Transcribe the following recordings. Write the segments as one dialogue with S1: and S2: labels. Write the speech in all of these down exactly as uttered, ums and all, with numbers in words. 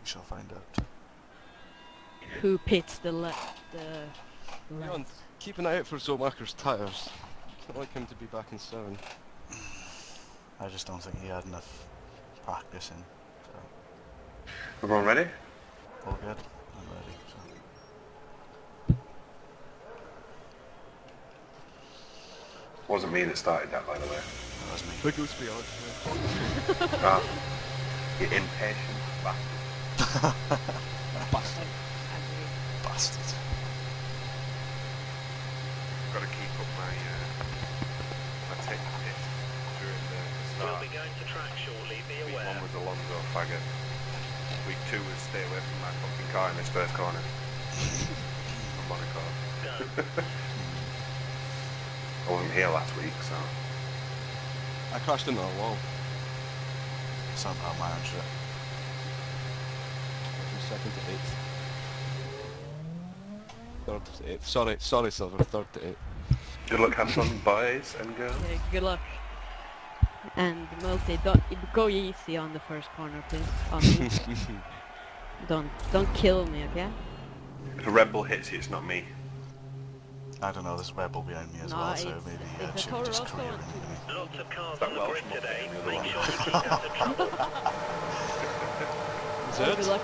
S1: shall find out.
S2: Who pits the left? The
S3: Leon,
S2: left.
S3: keep an eye out for Zolmacher's tyres. I'd like him to be back in seven.
S1: I just don't think he had enough practice in. So.
S4: Everyone ready?
S1: All good. I'm ready. So.
S4: Wasn't me that started that, by the way.
S1: That was me.
S3: The goose beyond.
S4: Ah, you impatient bastard.
S3: Bastard.
S1: Bastard.
S4: Got to keep up my uh, my tick hit during the, the start.
S5: We'll be going to track shortly, be
S4: Week
S5: aware.
S4: one was Alonso faggot. Week two was stay away from my fucking car in this first corner. From Monaco.
S5: Go.
S4: I wasn't here last week, so.
S3: I crashed into a wall.
S1: Somehow my own shit.
S3: From second to eighth. Third to eighth. Sorry, sorry, Silver. Third to eighth.
S4: Good luck, handsome boys and girls.
S2: Yeah, good luck. And multi, don't go easy on the first corner, please. On me. don't don't kill me, okay?
S4: If a Red Bull hits you, it's not me.
S1: I don't know, there's a Red Bull behind me as
S2: No,
S1: well, so
S2: it's-
S1: maybe
S2: it's
S1: uh,
S2: a
S1: should
S2: Toro
S1: just
S2: Rosso
S1: career
S2: and
S1: into me.
S5: Lots of cars
S4: That
S5: on the
S4: Welsh
S5: grid
S4: mob
S5: today.
S4: getting the other
S5: Make
S4: one.
S5: sure you keep out of trouble.
S3: Is
S2: Oh,
S3: it?
S2: good luck.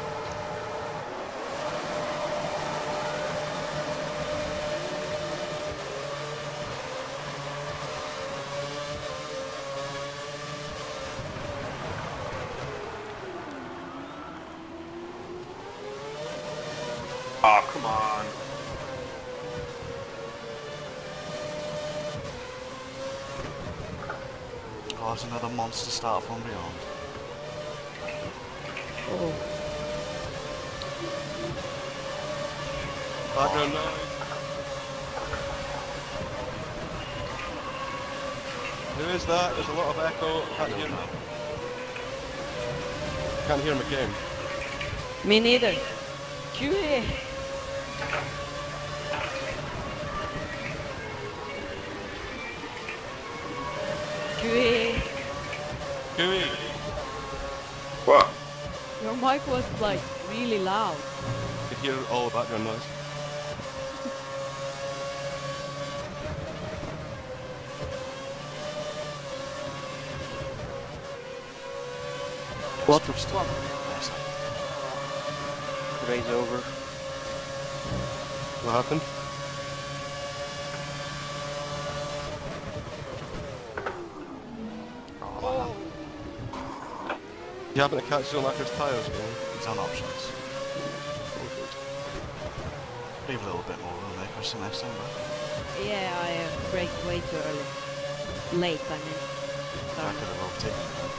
S4: Oh, come on.
S1: Oh, it's another monster start from beyond.
S2: Oh.
S3: Background noise. Who is that? There's a lot of echo. Can't hear him. Can't hear him again.
S2: Me neither. Q A. Q A.
S3: Gooey.
S4: What?
S2: Your mic was like really loud.
S3: You can hear all the background noise.
S1: What the fuck?
S6: Race over.
S3: What happened?
S1: Oh.
S3: You happen to catch Zolmacher's tyres again?
S1: He's on options. Leave a little bit more room there, Chris, next time, but
S2: Yeah, I uh, braked way too early. Late, I mean.
S1: I
S2: Sorry.
S1: could have overtaken him.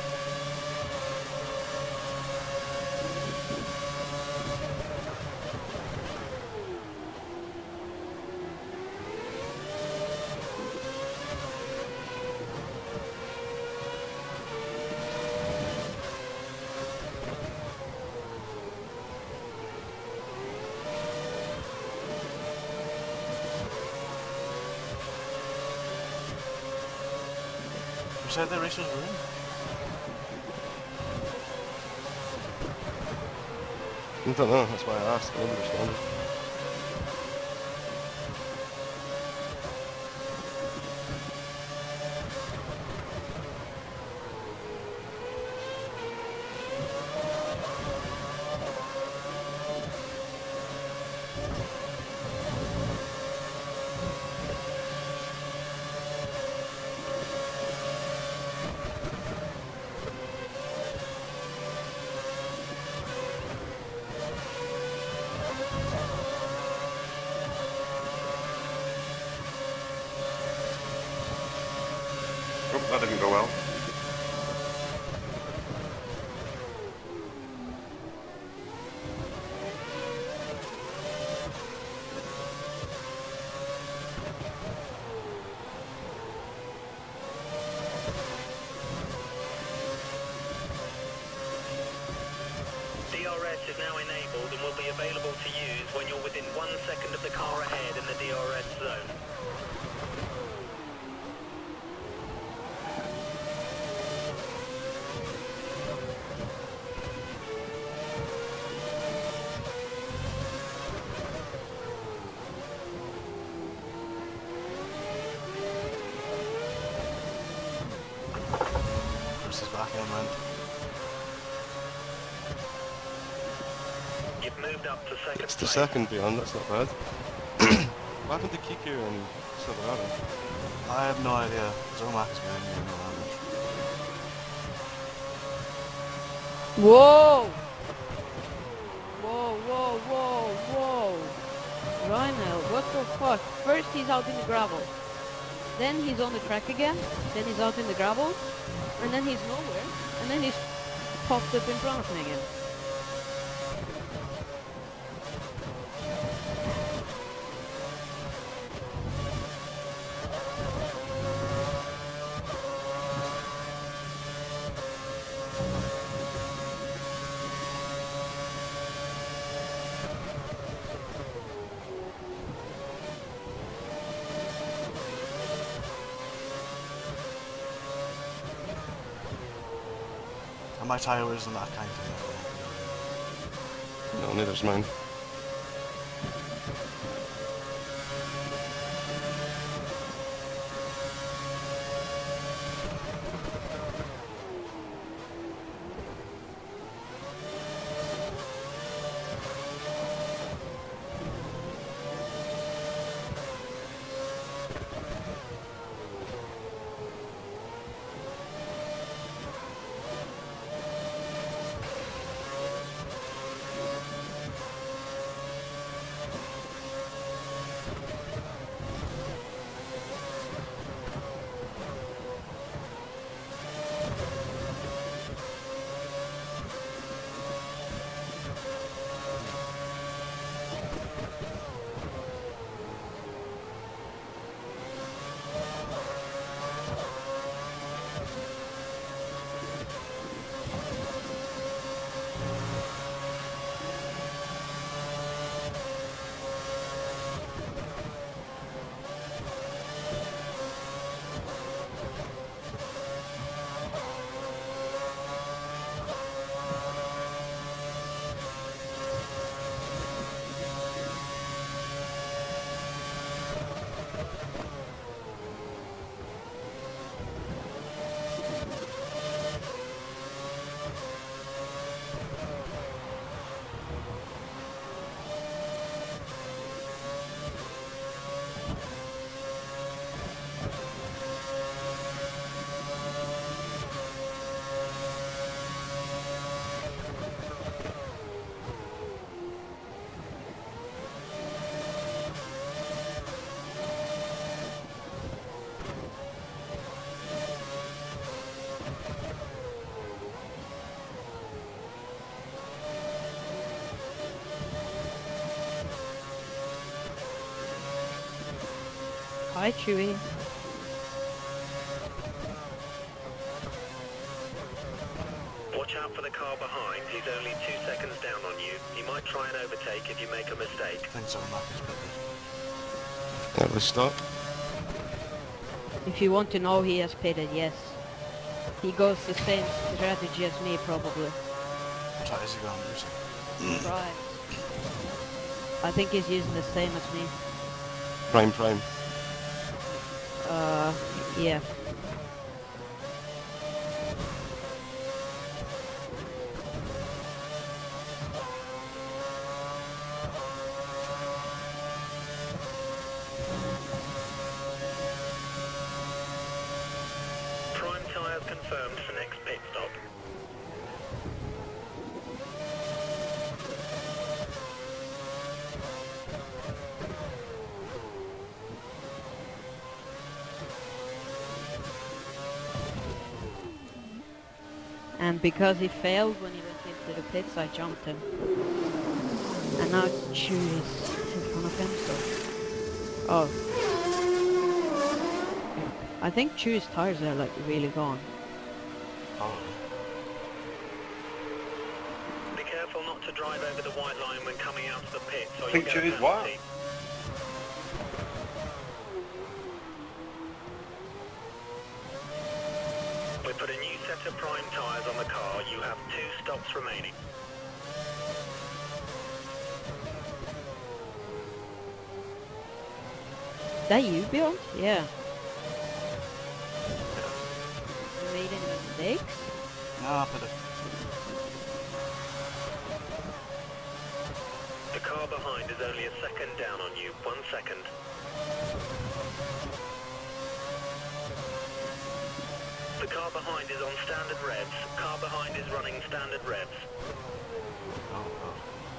S1: Who said the races were in?
S3: I don't know, that's why I asked. Nobody responded.
S4: Oh, that didn't go well.
S5: D R S is now enabled and will be available to use when you're within one second of the car ahead in the D R S zone.
S1: inland.
S5: You've moved up to second
S3: It's the
S5: place.
S3: second beyond, that's not bad. What happened to Kiku and Silverado?
S1: I have no idea. Zomac is behind me, I know that much.
S2: Whoa! Whoa, whoa, whoa, whoa! Rhino, what the fuck? First he's out in the gravel. Then he's on the track again. Then he's out in the gravel. And then he's nowhere. And then he's popped up in front of me again.
S1: And my tyre isn't that kind of thing.
S3: No, neither's mine.
S2: Hi, Chewie.
S5: Watch out for the car behind. He's only two seconds down on you. He might try and overtake if you make a mistake.
S1: I think Zomac is pitted.
S3: Yeah, let's stop.
S2: If you want to know, he has pitted, yes. He goes the same strategy as me, probably.
S1: What tyre is he going using?
S2: Right. I think he's using the same as me.
S3: Prime, prime.
S2: Uh, yeah.
S5: Prime tyres confirmed for next pit stop.
S2: And because he failed when he went into the pits, I jumped him. And now Chewie is in front of him, so... Oh. I think Chewie's tires are like really gone.
S1: Probably.
S5: Be careful not to drive over the white line when coming out of the pits. or
S4: I think
S5: you'll get a
S4: Chewie's what?
S5: penalty. We put a new set of prime tyres on the car. You have two stops remaining.
S2: Is that you, Bjorn? Yeah. You made any mistakes?
S1: Ah, but it.
S5: The car behind is only a second down on you. One second. The car behind is on standard revs. Car behind is running standard revs.
S1: Oh, oh.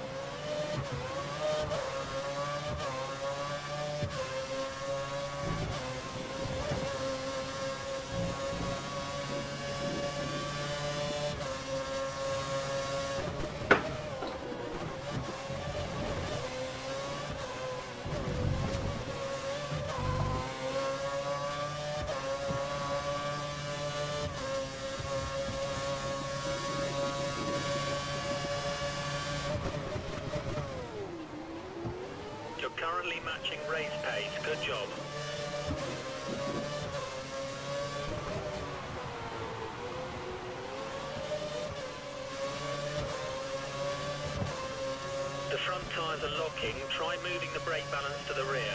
S5: You're currently matching race pace. Good job. The front tyres are locking. Try moving the brake balance to the rear.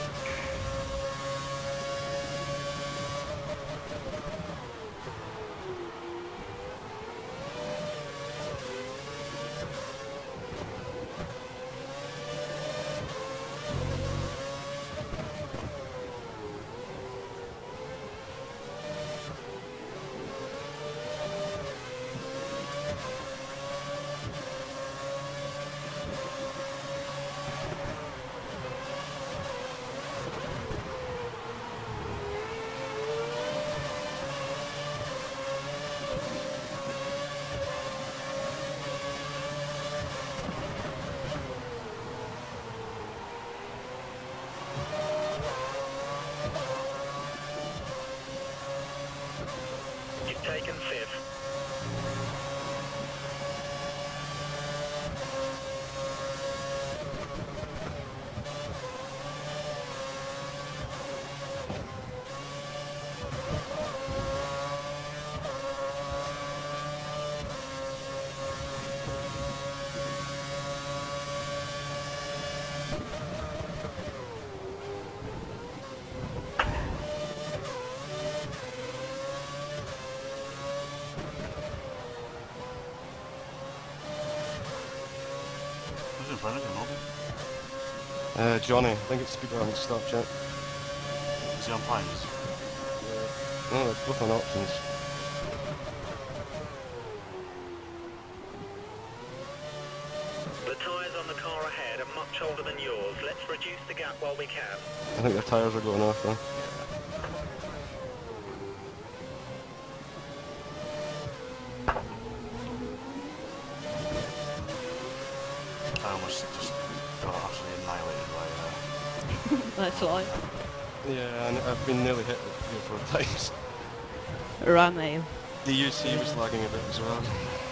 S5: You've taken fifth.
S1: Who's in front of you, Nobby?
S3: Uh, Johnny, I think it's speed haven't stopped yet.
S1: Is he on primes?
S3: No, they're both on options.
S5: The tyres on the car ahead are much older than yours. Let's reduce the gap while we can.
S3: I think their tyres are going off though.
S1: I almost just got absolutely annihilated by uh,
S2: That's why.
S3: Yeah, and I've been nearly hit three or four times.
S2: Run nail.
S3: The U C was lagging a bit as well.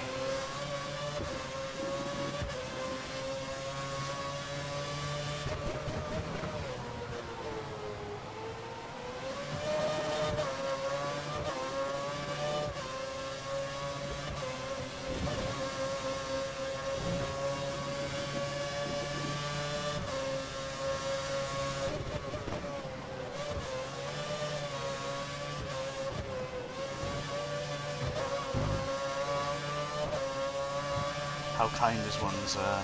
S1: how kind is one's uh,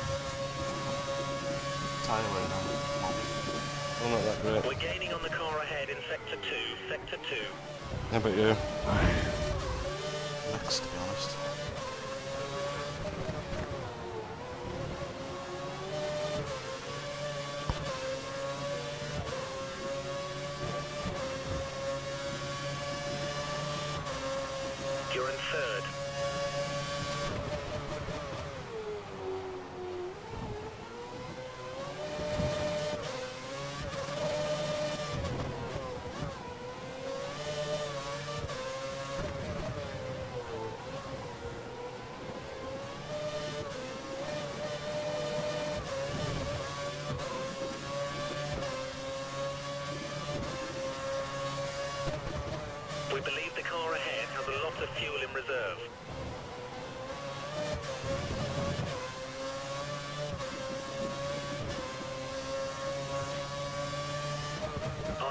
S1: tyre wear now, Nobby?
S3: Oh, not that great.
S5: We're gaining on the car ahead in sector two. Sector two.
S3: How about you?
S1: Next, to be honest.
S5: You're in third.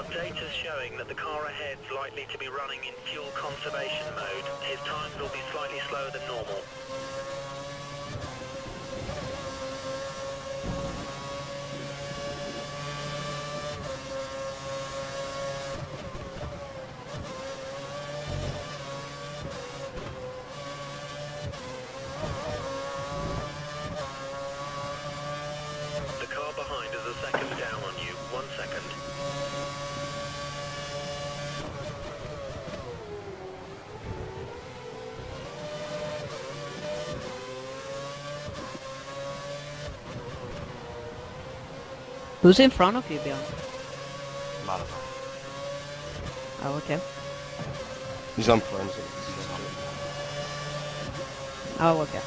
S5: Data's showing that the car ahead's likely to be running in fuel conservation mode. His times will be slightly slower than normal. The car behind is a second down on you. One second.
S2: Who's in front of you, Bjorn?
S1: Not a problem.
S2: Oh, okay.
S3: He's unfriends.
S2: Oh, okay.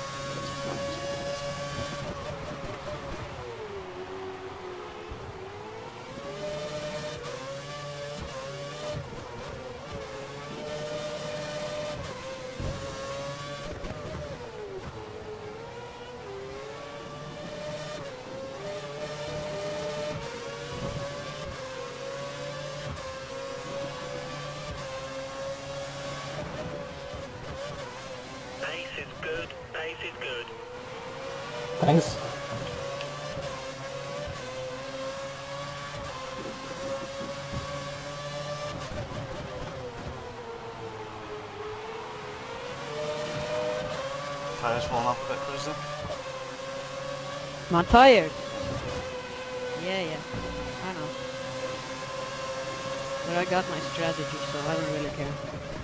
S5: Pace is good. Pace is good.
S6: Thanks.
S1: Tires falling off a bit, Cruiser.
S2: My tires. Yeah, yeah. I know. But I got my strategy, so I don't really care.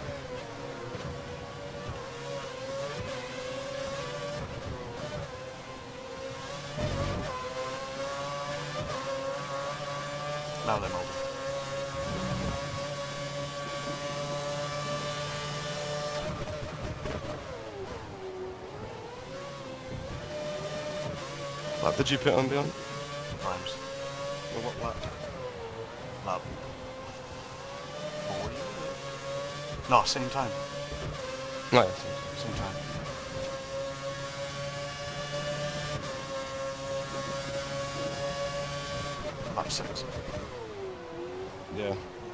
S1: Now they're mobile.
S3: Lap did you put on beyond?
S1: Times.
S3: Or what lap?
S1: Lap. forty? No, same time.
S3: No, yes, yes.
S1: Same time. Lap six.
S3: Yeah.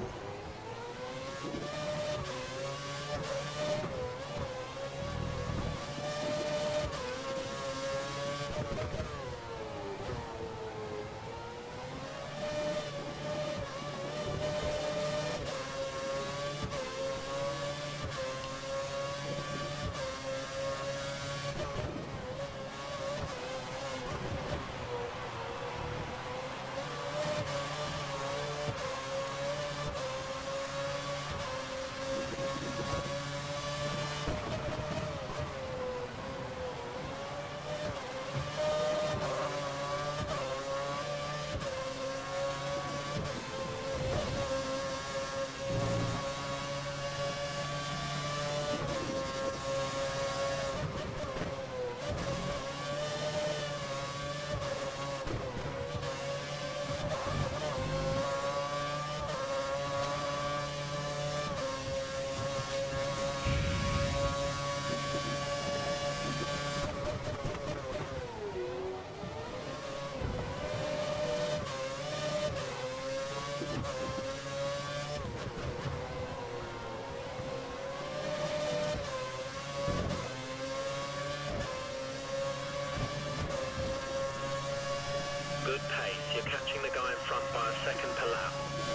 S5: Good pace. You're catching the guy in front by a second per lap.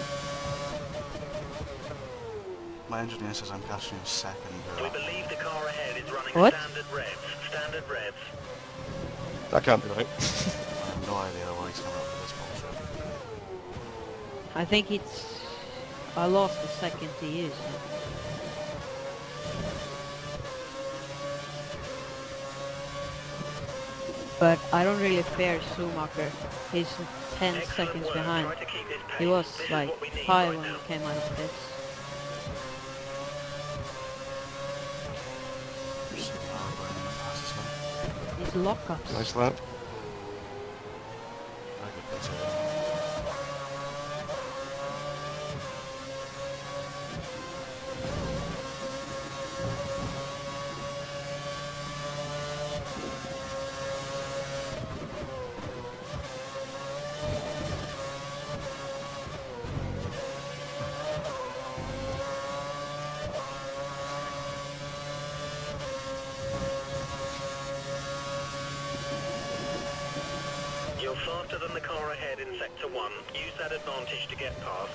S1: My engineer says I'm catching a second.
S5: We believe the car ahead is running
S2: What?
S5: standard revs. Standard revs.
S3: That can't be right.
S1: I have no idea where he's coming up with this bullshit.
S2: I think it's... I lost the second to use. But I don't really fear Schumacher. He's ten
S5: Excellent
S2: seconds
S5: work.
S2: behind.
S5: Try to keep this pace.
S2: He was
S5: This is
S2: like
S5: what we need
S2: five
S5: right
S2: when
S5: now.
S2: he came out of pits. These lockups.
S3: Nice lap.
S1: Very good pizza.
S5: faster than the car ahead in Sector one. Use that advantage to get past.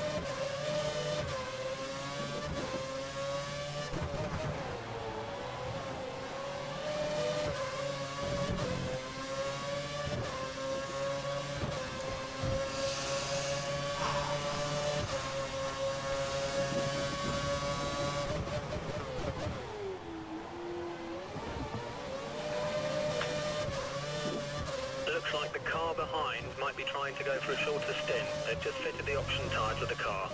S5: Looks like the car behind might be trying to go for a shorter stint. They've just fitted the option tyre to the car.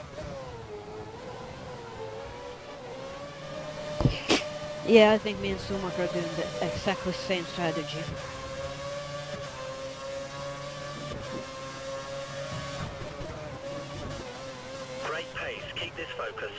S2: Yeah, I think me and Sumak are doing the exactly same strategy.
S5: Great pace. Keep this focus.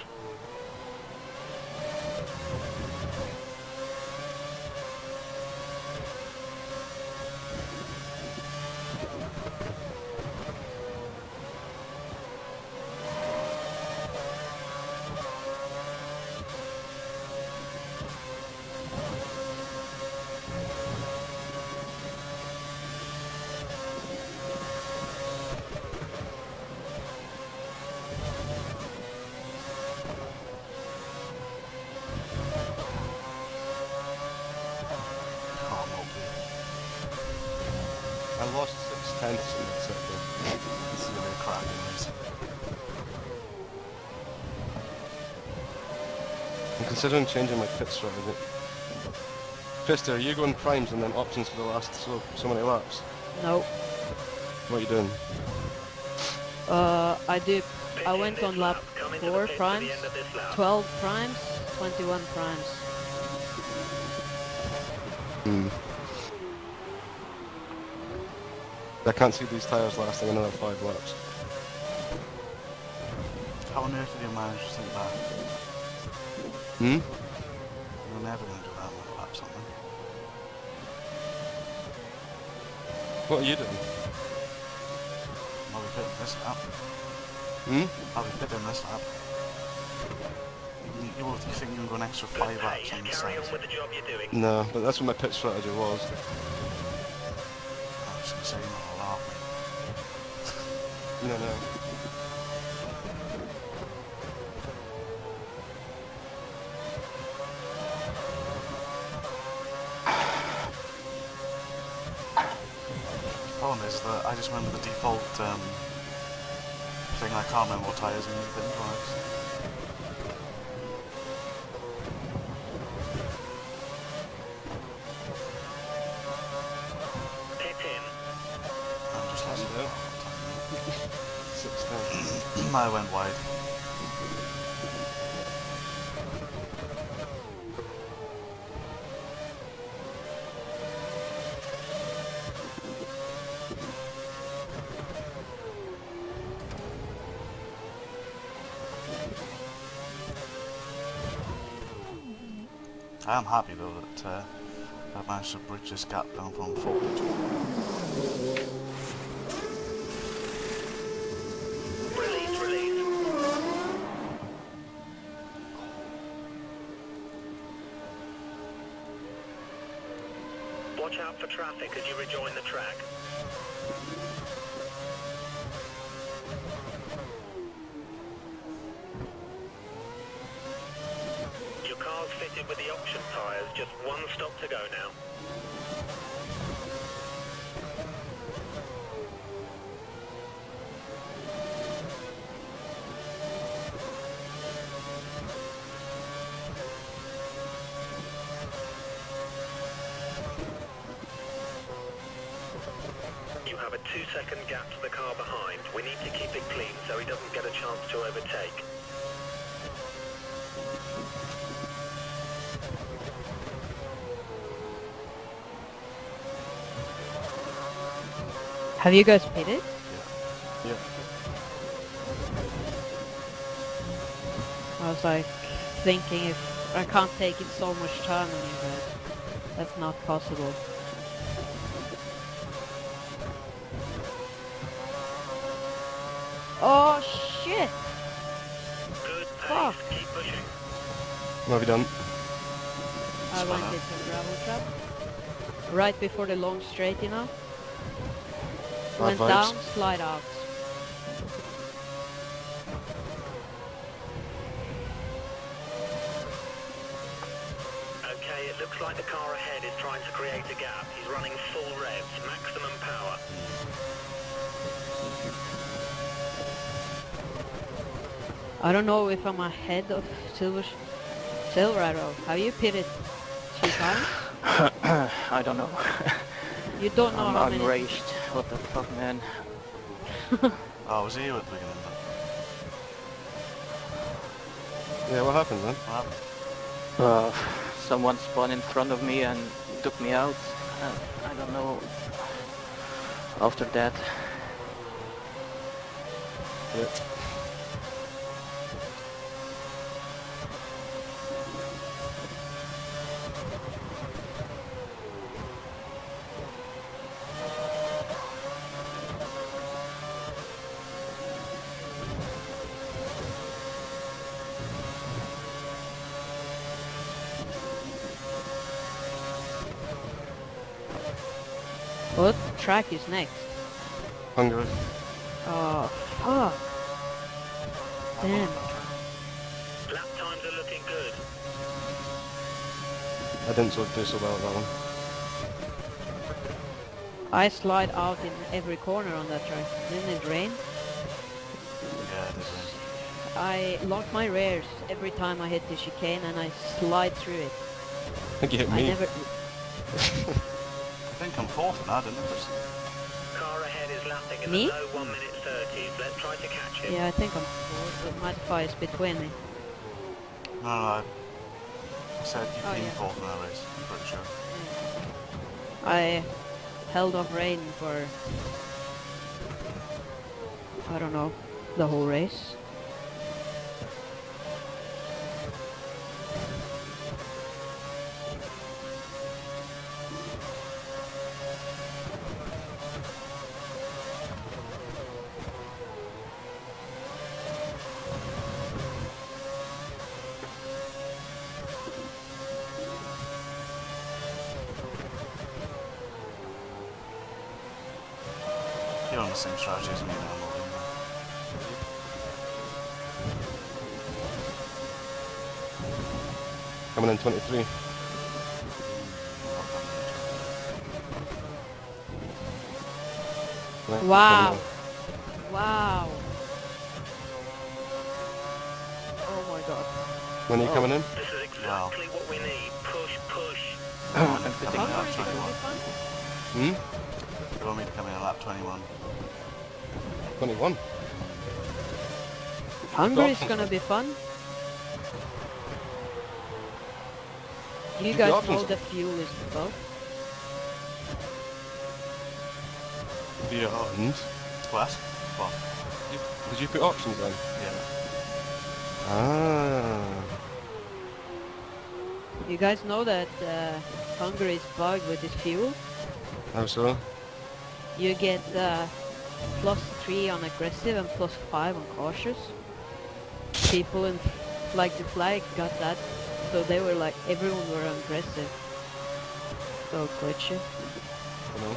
S1: Oh, no good.
S3: I lost six tenths in that sector.
S1: This is gonna be a cracking race.
S3: I'm considering changing my pit strategy. Krista, are you going primes and then options for the last so, so many laps?
S2: No.
S3: What are you doing?
S2: Uh, I did. I
S5: Pit
S2: went
S5: in
S2: on
S5: this
S2: lap
S5: lap. Come into the
S2: four
S5: pit to the
S2: primes,
S5: end of this lap.
S2: twelve primes, twenty-one primes.
S3: Hmm. I can't see these tyres lasting another five laps.
S1: How on earth did you manage to think that?
S3: Hmm?
S1: You're never going to do that on a lap something.
S3: What are you doing?
S1: I'll be pitting this lap.
S3: Hmm?
S1: I'll be pitting this lap. You, you, you think you can go an extra
S5: Good
S1: five laps
S5: pace.
S1: on the
S5: Carry
S1: side?
S5: on with the job you're doing.
S3: No, but that's what my pit strategy was.
S1: I was going to say, you're not a laugh, mate.
S3: No, no.
S1: Problem is that I just remember the default um, thing. I can't remember what tyres and new bins works.
S5: Pit in.
S1: I'm just letting
S3: Yeah. Six tenths.
S1: I went wide. I am happy though that uh, I've managed to bridge this gap down from four to two.
S5: Release, release. Watch out for traffic as you rejoin the track. Your car's fitted with the option tyres, just one stop to go now. You have a two second gap to the car behind. We need to keep it clean so he doesn't get a chance to overtake.
S2: Have you guys pitted?
S3: Yeah.
S2: I was like thinking if I can't take it so much time on you guys. That's not possible. Oh shit!
S5: Good pace.
S2: Fuck.
S5: Keep pushing.
S3: What have you done?
S2: I went into a gravel trap. Right before the long straight, you know?
S3: Bad
S2: Went
S3: vibes.
S2: down, slide out.
S5: Okay, it looks like the car ahead is trying to create a gap. He's running full revs, maximum power.
S2: I don't know if I'm ahead of Silver Silverado. Have you pitted three times?
S6: I don't know.
S2: You don't know
S6: I'm,
S2: how
S6: I'm
S2: many.
S6: raged. What the fuck, man?
S1: Oh, was he here at the beginning then?
S3: Yeah, what happened then?
S1: What happened?
S6: Uh, someone spun in front of me and took me out. Uh, I don't know. After that,
S3: Yeah.
S2: What track is next?
S3: Hungary.
S2: Oh, fuck. Damn.
S5: Lap times are looking good.
S3: I didn't so do so well at that one.
S2: I slide out in every corner on that track. Didn't it rain?
S1: Yeah, it did rain.
S2: I lock my rears every time I hit the chicane and I slide through it.
S3: I think you hit
S2: I
S3: me.
S2: never...
S1: I think I'm fourth now, didn't I?
S5: Car ahead is lapping in
S2: Me?
S5: the low one minute thirties. Let's try to catch him.
S2: Yeah, I think I'm fourth, but Matify is between me.
S1: No, no, I, I said you'd
S2: Oh,
S1: been
S2: yeah.
S1: fourth in that race, I'm pretty sure.
S2: I held off rain for... I don't know, the whole race.
S1: You're on the same strategy as me now, Morgan.
S3: Coming in twenty-three. Right,
S2: Wow.
S3: coming
S2: Wow. Oh my god.
S3: in. When are you coming in?
S5: This is exactly what we need. Push, push.
S6: I'm
S1: I'm
S6: fitting
S1: coming in
S6: out.
S1: lap twenty-one.
S3: Hmm?
S1: You want me to come in at lap twenty-one?
S3: twenty-one.
S2: Hungary is
S3: options,
S2: gonna
S3: man.
S2: be fun. You
S3: Keep the
S2: guys
S3: options
S2: know
S3: on.
S2: the fuel is low.
S3: Yeah. And?
S1: What? What?
S3: Did you put options in?
S1: Yeah.
S3: Ah.
S2: You guys know that uh, Hungary is bugged with this fuel.
S3: How so?
S2: You get uh, plus three on aggressive and plus five on cautious. People in Flag to Flag got that, so they were like, everyone were aggressive. So glitchy.
S3: I know.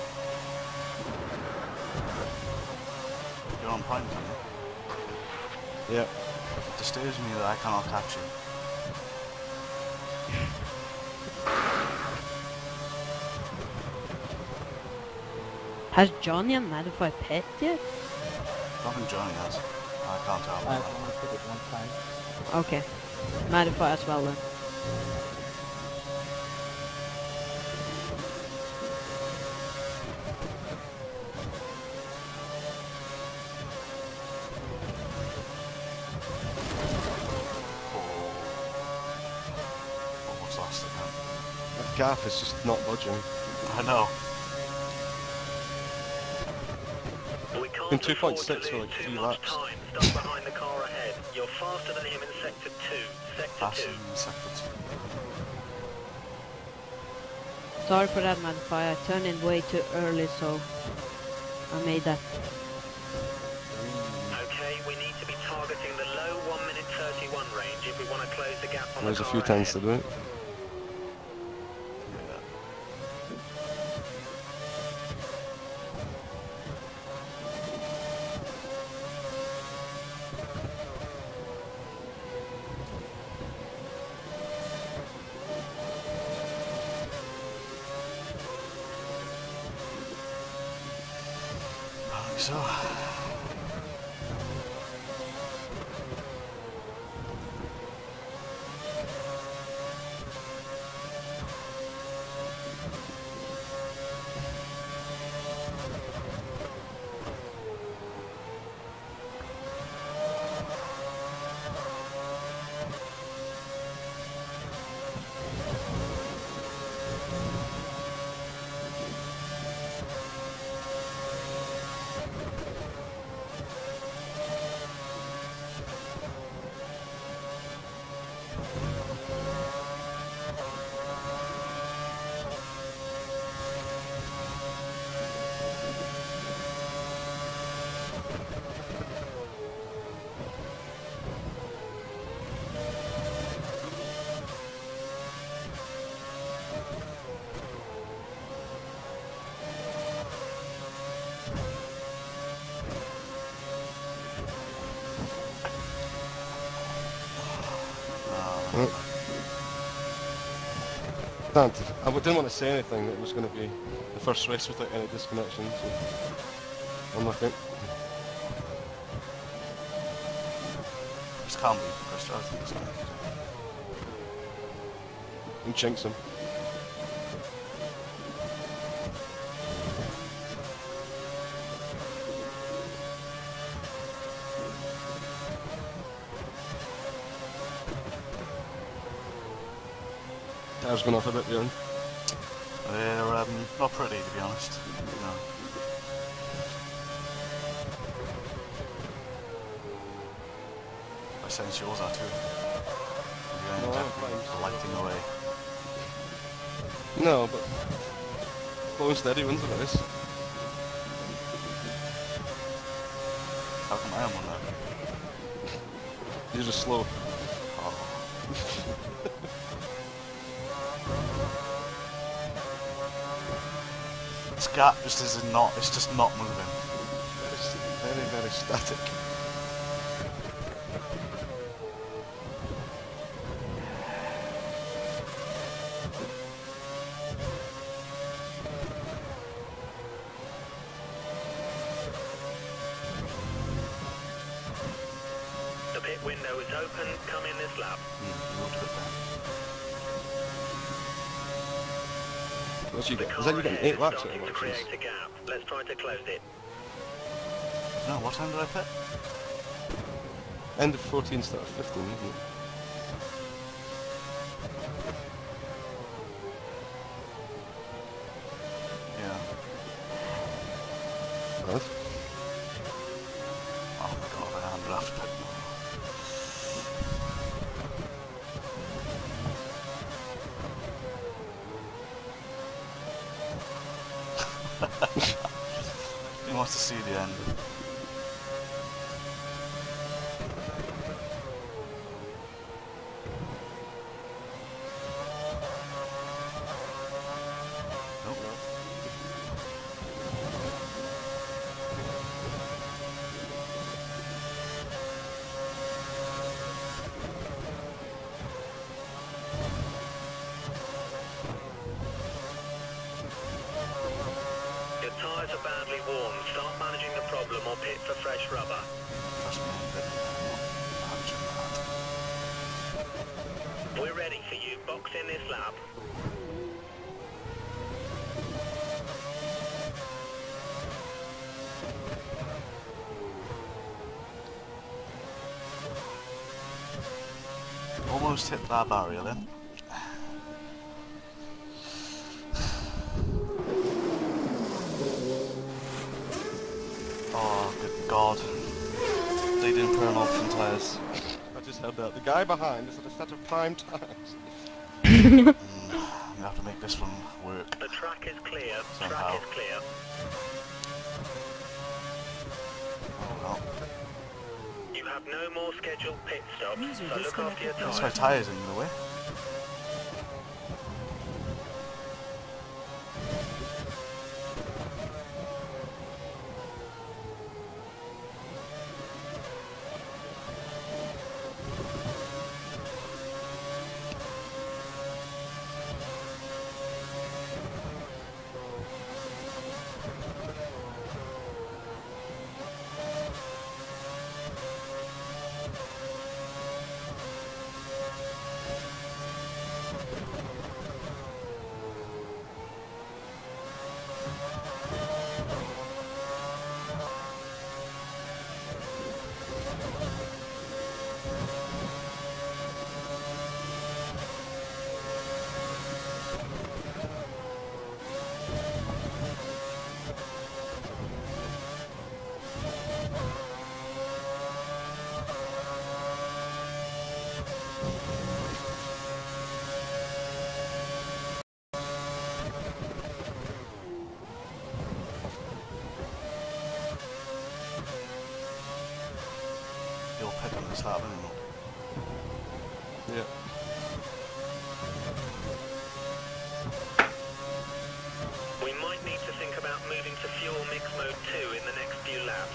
S1: You're on prime time.
S3: Yeah.
S1: It disturbs me that I cannot catch you.
S2: Has Johnny and Madify pet yet?
S1: Nothing Johnny has. I can't tell.
S6: I've only put it one time.
S2: Okay. Madify as well then.
S1: Oh. Almost lost it now.
S3: That gaff is just not budging.
S1: I know.
S5: We can't
S3: Been two
S5: afford
S3: point
S5: to
S3: six for
S5: lose
S3: like
S5: too
S3: three
S5: much
S3: laps.
S5: time stuck behind the car ahead. You're faster than him in sector two. Sector
S1: That's
S5: two.
S1: in sector two.
S2: Sorry for that, Madify. I turned in way too early, so I made that.
S5: Okay, we need to be targeting the low one minute thirty-one range if we want to close the gap on
S3: There's
S5: the
S3: a
S5: car
S3: few times to
S5: ahead.
S3: do it.
S1: so.
S3: Dad, I didn't want to say anything that it was going to be the first race without any disconnection, so I'm looking.
S1: This can't be Chris, I think it's going
S3: And jinx him. Tires going off a bit beyond.
S1: They're um, not pretty, to be honest. No. I sense yours are too. You're
S3: No,
S1: definitely
S3: I'm
S1: lighting away.
S3: No, but slow and steady wins the race.
S1: How come I am one then?
S3: You're just slow.
S1: Oh. This gap just is not, it's just not moving.
S3: Very, very, very static.
S5: The pit window is open. Come in this lap.
S1: Mm, looked at that.
S3: What's you
S5: The
S3: get?
S5: car
S3: Is that you getting
S5: ahead
S3: eight
S5: is
S3: laps at
S5: starting to
S3: once?
S5: create a gap. Let's try to close it.
S1: No, what time did I pit?
S3: End of fourteen, start of fifteen, isn't it?
S1: Yeah.
S3: Bad.
S1: Oh my god, I am draft pit. He wants to see the end. Nope.
S5: Your tyres are badly worn. Start managing the problem or pit for fresh rubber.
S1: Trust me, I'm good. I'm sure that.
S5: We're ready for you. Box in this lap.
S1: Almost hit that barrier then. Oh, good god. They didn't put on option tyres.
S3: I just heard that. The guy behind is at a set of prime tires.
S1: Mm, I'm gonna have to make this one work.
S5: The track is clear.
S1: Somehow.
S5: Track is clear.
S1: Oh well.
S5: You have no more scheduled pit stops,
S7: User
S5: so look after your
S1: That's
S5: tyres.
S1: my tyres in the way. start of it.
S3: Yeah.
S5: We might need to think about moving to fuel mix mode two in the next few laps.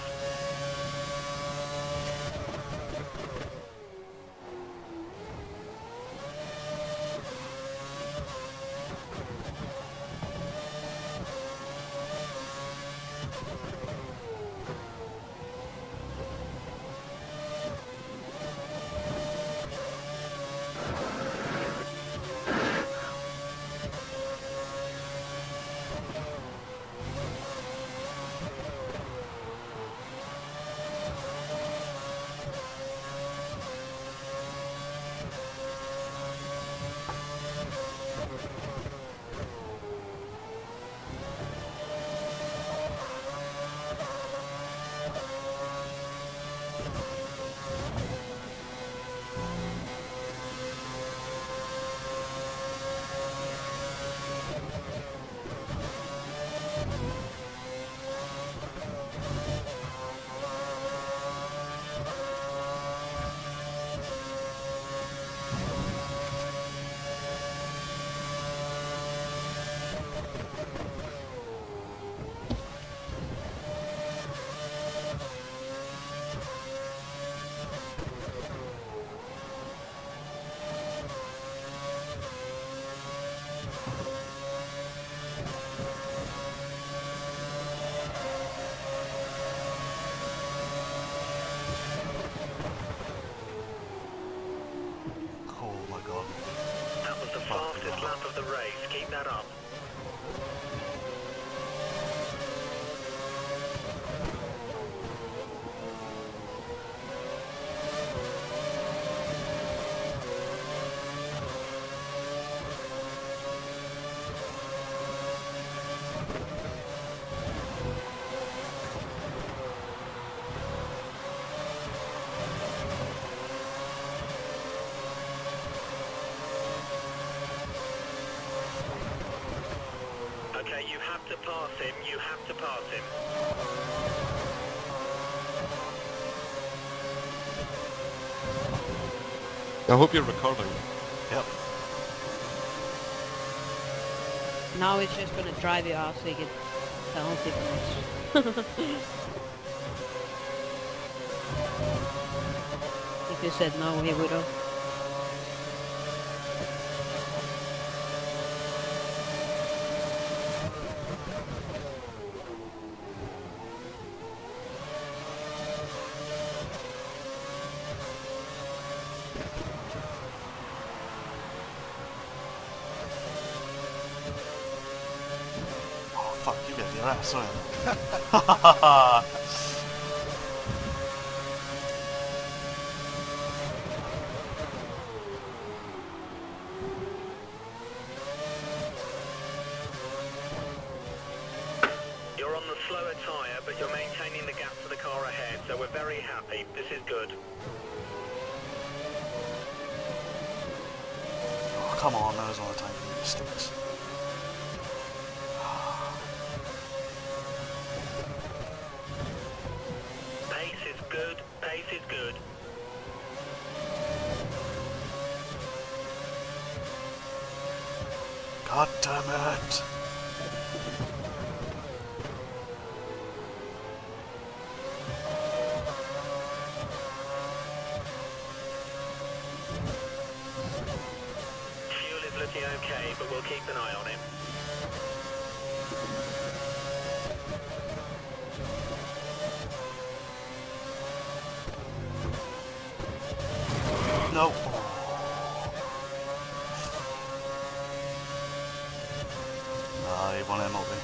S5: Fastest lap of the race, keep that up. Okay, you have to pass him, you have to pass him.
S3: I hope you're recording.
S1: Yep.
S2: Now it's just gonna drive you out so you get penalty points. If you said no, he would have.
S1: Fuck, you get your ass on.
S5: You're on the slower tyre, but you're maintaining the gap to the car ahead, so we're very happy. This is good.
S1: Oh, come on, that was one of the tiny mistakes.
S5: Pace is good, pace is good.
S1: God damn it!
S5: Fuel is looking okay, but we'll keep an eye on him.
S1: No. Ah, he won M L B.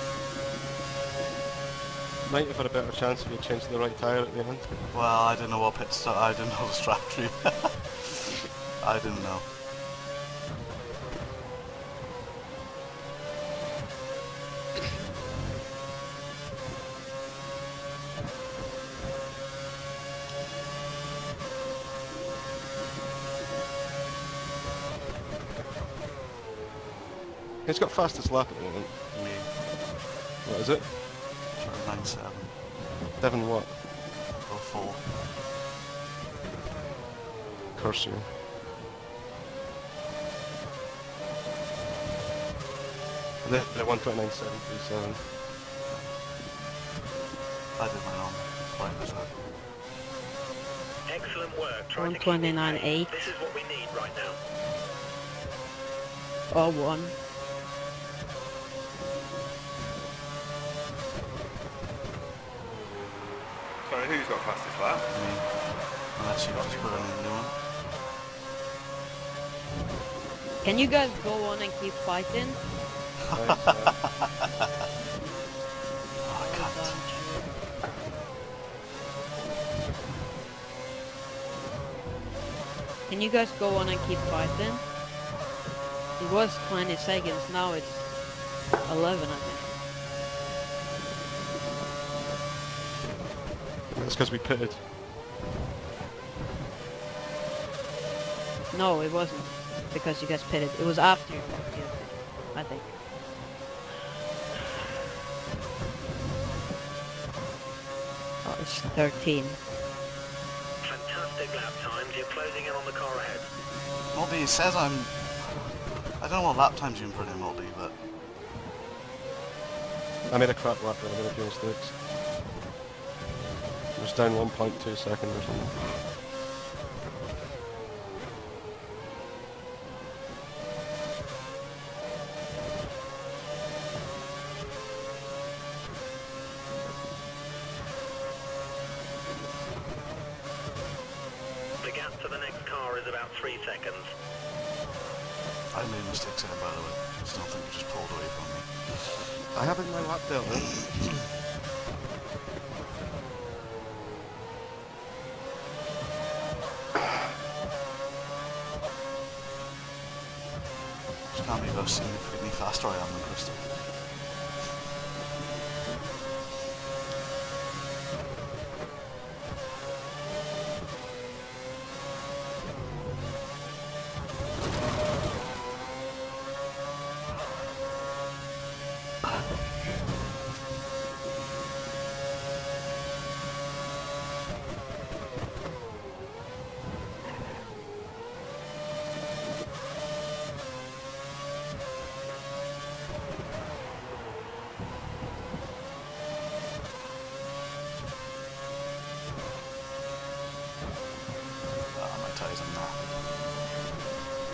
S3: Might have had a better chance if you changed the right tyre at the end.
S1: Well, I didn't know what pit stop. I didn't know the strategy. I didn't know.
S3: Who's got fastest lap at the moment?
S1: Me.
S3: What is it?
S1: nine seven.
S3: Devon what?
S1: Or four.
S3: curse you. The, the one twenty-nine seven three seven.
S1: I did my own point as well.
S5: Excellent work. Trying
S2: one
S5: to keep
S2: twenty-nine
S5: it
S2: eight.
S5: This is what we need right now.
S2: Or one.
S4: Sorry, who's got fastest lap?
S1: Me. Unless you just put in a new one.
S2: Can you guys go on and keep fighting?
S3: Right, uh,
S1: Oh, I can't.
S2: Can you guys go on and keep fighting? It was twenty seconds, now it's eleven, I think.
S3: that's because we pitted.
S2: No, it wasn't. Because you guys pitted. It was after you pitted, I think. Oh, it's thirteen.
S5: Fantastic lap times. You're closing in on the car ahead.
S1: Multi, it says I'm... I don't know what lap times you input in Multi, but...
S3: I made a crap lap there, I made a few mistakes. It was down one point two seconds or something.
S5: The gap to the next car is about three seconds.
S1: I made mistakes in it, by the way. I just don't think you just pulled away from me.
S3: I haven't my lap there, man.
S1: Just can't believe how significantly faster I am than Crystal. Ah, my tyres are knackered.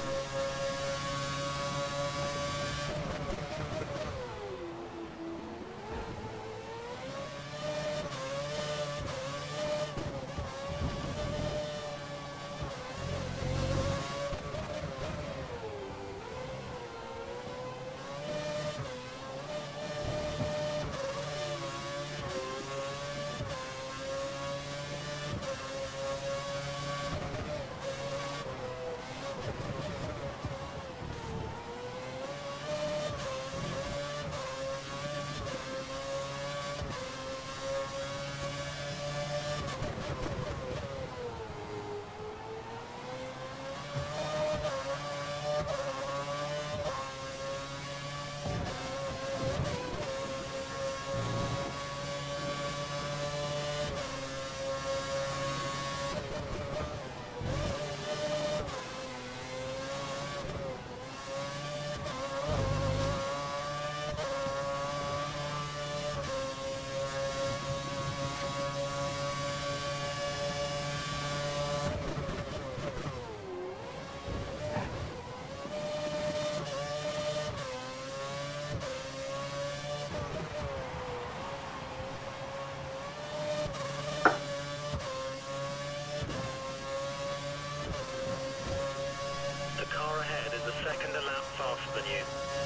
S5: The car ahead is a second a lap faster than you.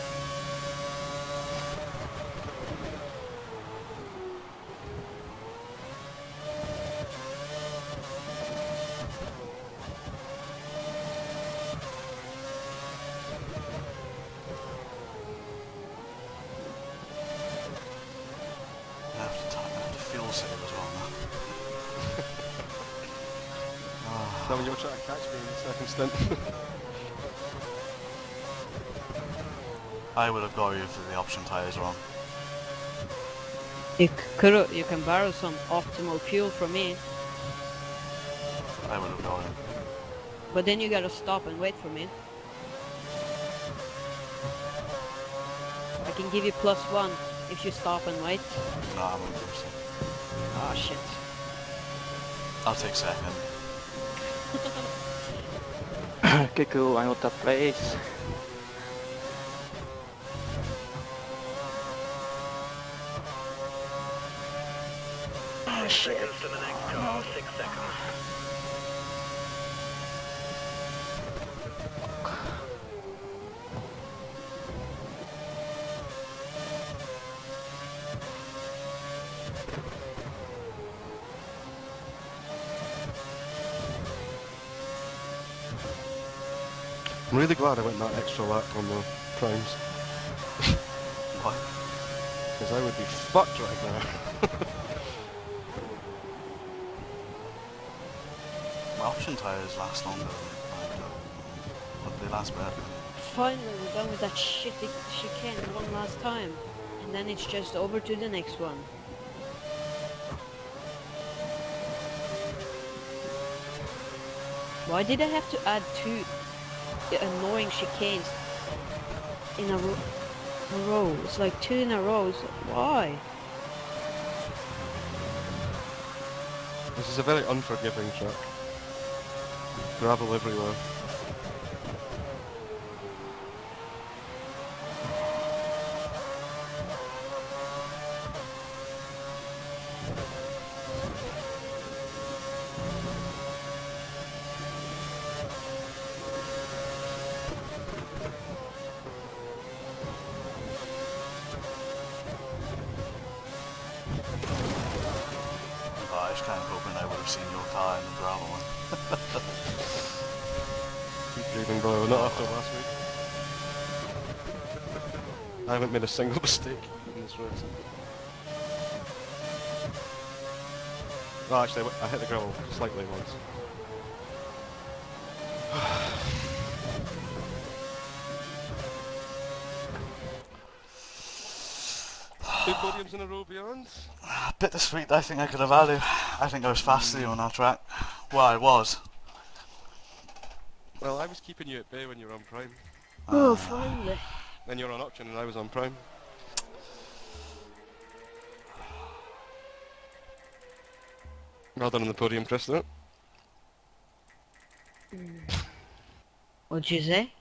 S1: I have to, t I have to fuel save as well now. Ah.
S3: Is that when you were trying to catch me in the second stint?
S1: I would have got you if the option tyres were on.
S2: You c- could you can borrow some optimal fuel from me.
S1: I would have got you.
S2: But then you gotta stop and wait for me. I can give you plus one if you stop and wait.
S1: No, I'm in first.
S2: Ah, shit.
S1: I'll take second.
S6: Okay, cool, I'm out of place.
S5: Six seconds to the next car. Six seconds.
S3: I'm really glad I went that extra lap on the primes,
S1: What?
S3: because I would be fucked right now.
S1: My option tyres last longer than mine do. But they last better.
S2: Finally, we're done with that shitty chicane one last time. And then it's just over to the next one. Why did I have to add two annoying chicanes in a, ro a row? It's like two in a row. So why?
S3: This is a very unforgiving track. Gravel everywhere.
S1: Oh, I was kind of hoping I would have seen your car in the gravel one.
S3: Keep dreaming, bro. Not after last week. I haven't made a single mistake in this race. Oh, actually, I w- I hit the gravel slightly once. Two podiums in a row beyond.
S1: Bittersweet, I think I could have had it. I think I was faster than you on that track. Well, I was.
S3: Well, I was keeping you at bay when you were on prime.
S2: Oh, finally.
S3: Then you were on option and I was on prime. Well done on the podium, Chris, though.
S2: What'd you say?